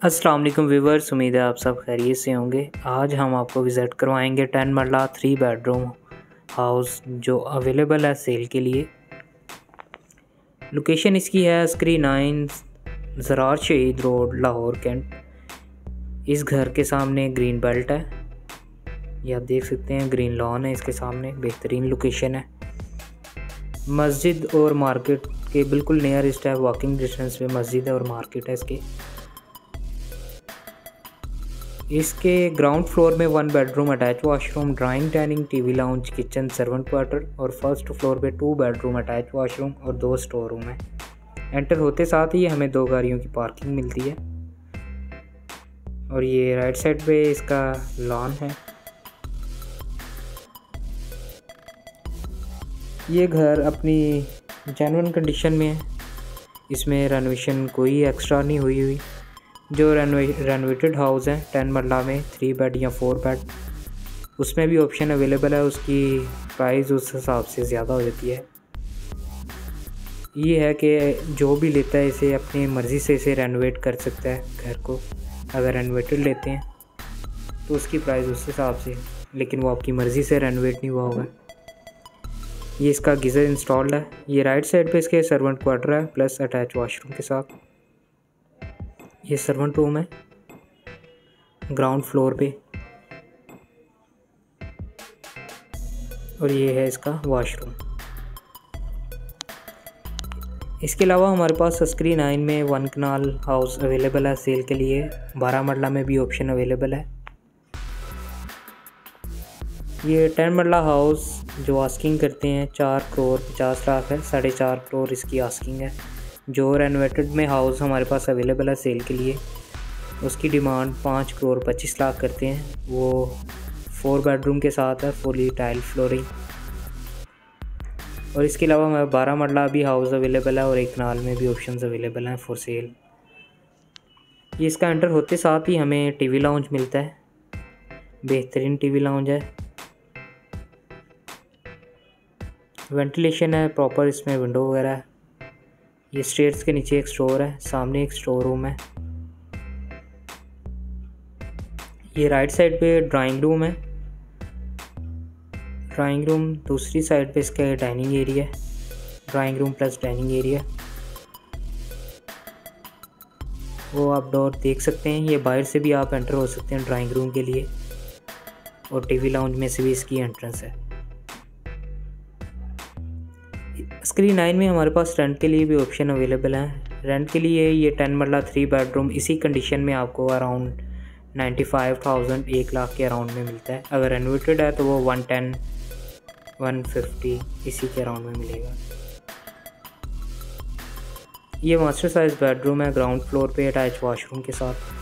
अस्सलाम वालेकुम व्यूवर्स, उम्मीद है आप सब खैरियत से होंगे। आज हम आपको विज़िट करवाएंगे 10 मरला 3 बेडरूम हाउस जो अवेलेबल है सेल के लिए। लोकेशन इसकी है स्क्री 9 ज़रार शहीद रोड, लाहौर कैंट। इस घर के सामने ग्रीन बेल्ट है, ये आप देख सकते हैं। ग्रीन लॉन है इसके सामने, बेहतरीन लोकेशन है। मस्जिद और मार्केट के बिल्कुल नियरेस्ट है, वॉकिंग डिस्टेंस पे मस्जिद है और मार्केट है इसके ग्राउंड फ्लोर में 1 bedroom attach washroom, drawing dining, TV lounge, kitchen, servant quarter और फर्स्ट फ्लोर पे 2 बेडरूम अटैच वॉशरूम और 2 स्टोर रूम है। एंटर होते साथ ही हमें 2 गाड़ियों की पार्किंग मिलती है और ये राइट साइड पे इसका लॉन है। ये घर अपनी जेन्युइन कंडीशन में है, इसमें रेनोवेशन कोई एक्स्ट्रा नहीं हुई। जो रेनोवेटेड हाउस है 10 मरला में 3 बेड या 4 बेड, उसमें भी ऑप्शन अवेलेबल है। उसकी प्राइस उस हिसाब से ज़्यादा हो जाती है। ये है कि जो भी लेता है इसे अपनी मर्ज़ी से इसे रेनोवेट कर सकता है घर को। अगर रेनोवेटेड लेते हैं तो उसकी प्राइस उस हिसाब से, लेकिन वो आपकी मर्ज़ी से रेनोवेट नहीं हुआ होगा। ये इसका गीज़र इंस्टॉल्ड है। ये राइट साइड पे इसके सर्वेंट क्वार्टर है प्लस अटैच वॉशरूम के साथ। ये सर्वेंट रूम है ग्राउंड फ्लोर पे और ये है इसका वॉशरूम। इसके अलावा हमारे पास स्क्री 9 में 1 कनाल हाउस अवेलेबल है सेल के लिए। 12 मरला में भी ऑप्शन अवेलेबल है। ये 10 मरला हाउस जो आस्किंग करते हैं 4 करोड़ 50 लाख है, 4.5 करोड़ इसकी आस्किंग है। जो रेनोवेटेड में हाउस हमारे पास अवेलेबल है सेल के लिए, उसकी डिमांड 5 करोड़ 25 लाख करते हैं। वो 4 बेडरूम के साथ है, फुली टाइल फ्लोरिंग। और इसके अलावा हमारे 12 मरला भी हाउस अवेलेबल है और 1 कनाल में भी ऑप्शंस अवेलेबल हैं फॉर सेल। ये इसका एंटर होते साथ ही हमें टीवी लाउंज मिलता है, बेहतरीन टीवी लाउंज है। वेंटिलेशन है प्रॉपर, इसमें विंडो वगैरह है। ये स्टेयर्स के नीचे एक स्टोर है, सामने एक स्टोर रूम है। ये राइट साइड पे ड्राइंग रूम है। ड्राइंग रूम दूसरी साइड पे इसका डाइनिंग एरिया है, drawing room plus dining area. वो आप डोर देख सकते हैं। ये बाहर से भी आप एंटर हो सकते हैं ड्राइंग रूम के लिए और टीवी लाउंज में से भी इसकी एंट्रेंस है। स्क्री 9 में हमारे पास रेंट के लिए भी ऑप्शन अवेलेबल है। रेंट के लिए ये 10 मरला 3 बेडरूम इसी कंडीशन में आपको अराउंड 95,000 1 लाख के अराउंड में मिलता है। अगर रेनोवेटेड है तो वो 110 150 इसी के अराउंड में मिलेगा। ये मास्टर साइज बेडरूम है ग्राउंड फ्लोर पे अटैच वॉशरूम के साथ।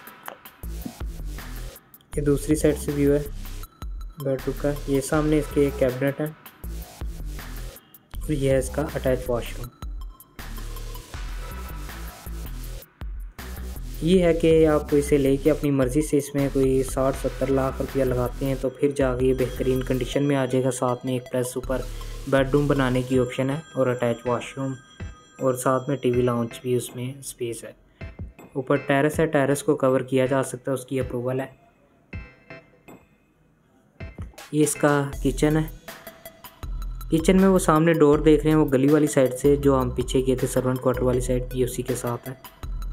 ये दूसरी साइड से व्यू है बेडरूम का। ये सामने इसके एक कैबिनेट है और यह है इसका अटैच वॉशरूम। ये है कि आप इसे लेके अपनी मर्ज़ी से इसमें कोई 60-70 लाख रुपया लगाते हैं तो फिर जाके ये बेहतरीन कंडीशन में आ जाएगा। साथ में एक प्लस ऊपर बेडरूम बनाने की ऑप्शन है और अटैच वॉशरूम और साथ में टीवी लाउंज भी उसमें स्पेस है। ऊपर टेरेस है, टेरेस को कवर किया जा सकता है, उसकी अप्रूवल है। ये इसका किचन है। किचन में वो सामने डोर देख रहे हैं, वो गली वाली साइड से जो हम पीछे किए थे सर्वेंट क्वार्टर वाली साइड, ये उसी के साथ है।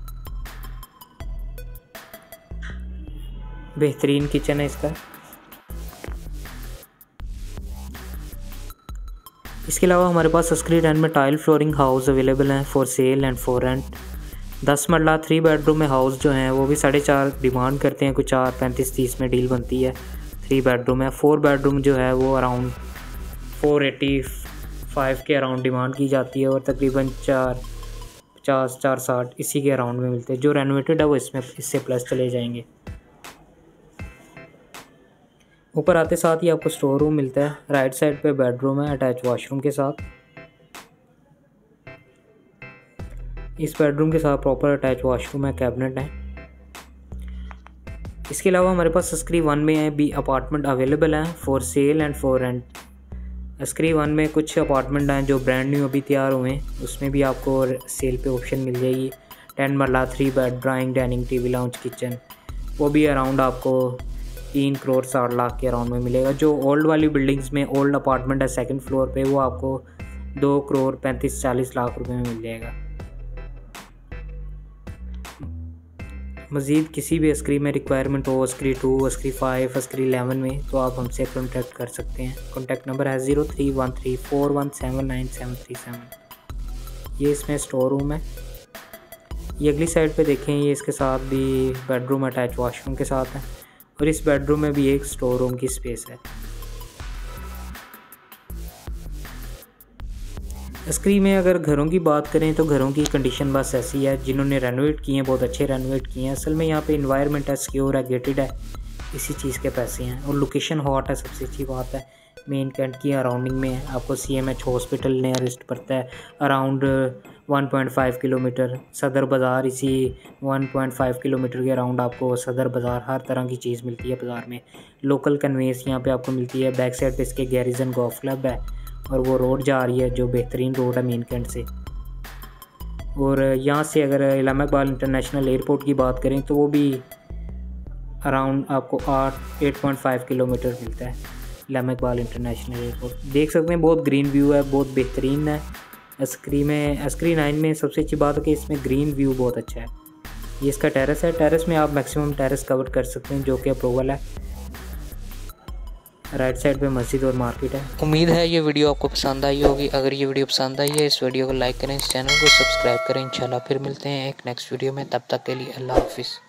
बेहतरीन किचन है इसका। इसके अलावा हमारे पास स्क्री 10 में टाइल फ्लोरिंग हाउस अवेलेबल हैं for sale and for rent. 10 marla 3 bedroom में हाउस जो हैं वो भी 4.5 डिमांड करते हैं, कुछ 4 35-30 में डील बनती है। 3 बेडरूम है। 4 बेडरूम जो है वो अराउंड 485 के अराउंड डिमांड की जाती है और तकरीबन 450 460 इसी के अराउंड में मिलते हैं। जो रेनोवेटेड है वो इससे प्लस चले जाएंगे। ऊपर आते साथ ही आपको स्टोर रूम मिलता है। राइट साइड पे बेडरूम है अटैच वॉशरूम के साथ। इस बेडरूम के साथ प्रॉपर अटैच वॉशरूम है, कैबिनेट है। इसके अलावा हमारे पास स्क्री 1 में भी अपार्टमेंट अवेलेबल हैं for sale and for rent. स्क्री 1 में कुछ अपार्टमेंट हैं जो ब्रांड न्यू अभी तैयार हुए हैं, उसमें भी आपको सेल पे ऑप्शन मिल जाएगी। 10 marla 3 bed drawing dining TV lounge kitchen, वो भी अराउंड आपको 3 करोड़ 60 लाख के अराउंड में मिलेगा। जो ओल्ड वाली बिल्डिंग्स में ओल्ड अपार्टमेंट है सेकंड फ्लोर पे, वो आपको 2 करोड़ 35-40 लाख रुपए में मिल जाएगा। मज़ीद किसी भी अस्क्री में रिक्वायरमेंट हो, अस्क्री 2, अस्क्री 5, अस्क्री 11 में, तो आप हमसे कॉन्टैक्ट कर सकते हैं। कॉन्टैक्ट नंबर है 031341793737। ये इसमें स्टोर रूम है। ये अगली साइड पे देखें, ये इसके साथ भी बेडरूम अटैच वॉशरूम के साथ है और इस बेडरूम में भी एक स्टोर रूम की स्पेस है। अस्क्री में अगर घरों की बात करें तो घरों की कंडीशन बस ऐसी है, जिन्होंने रेनोवेट किए हैं बहुत अच्छे रेनोवेट किए हैं। असल में यहाँ पे इन्वायरमेंट है, सिक्योर है, गेटेड है, इसी चीज़ के पैसे हैं। और लोकेशन हॉट है, सबसे अच्छी बात है, मेन कैंट की अराउंडिंग में है। आपको CMH हॉस्पिटल ने अरेस्ट पड़ता है अराउंड 1.5 किलोमीटर। सदर बाज़ार इसी 1.5 किलोमीटर के अराउंड आपको सदर बाज़ार हर तरह की चीज़ मिलती है बाज़ार में। लोकल कन्वेंस यहाँ पे आपको मिलती है। बैक साइड पे इसके गैरिजन गोल्फ क्लब है और वो रोड जा रही है जो बेहतरीन रोड है मेन कैंट से। और यहाँ से अगर इलामा इकबाल इंटरनेशनल एयरपोर्ट की बात करें तो वो भी अराउंड आपको 8.5 किलोमीटर मिलता है इलामा इकबाल इंटरनेशनल एयरपोर्ट। देख सकते हैं बहुत ग्रीन व्यू है, बहुत बेहतरीन है। अस्क्री 9 में सबसे अच्छी बात है कि इसमें ग्रीन व्यू बहुत अच्छा है। ये इसका टेरेस है, टेरेस में आप मैक्सिमम टेरेस कवर कर सकते हैं जो कि अप्रूवल है। राइट साइड पे मस्जिद और मार्केट है। उम्मीद है ये वीडियो आपको पसंद आई होगी। अगर ये वीडियो पसंद आई है, इस वीडियो को लाइक करें, इस चैनल को सब्सक्राइब करें। इंशाल्लाह फिर मिलते हैं एक नेक्स्ट वीडियो में, तब तक के लिए अल्लाह हाफिज़।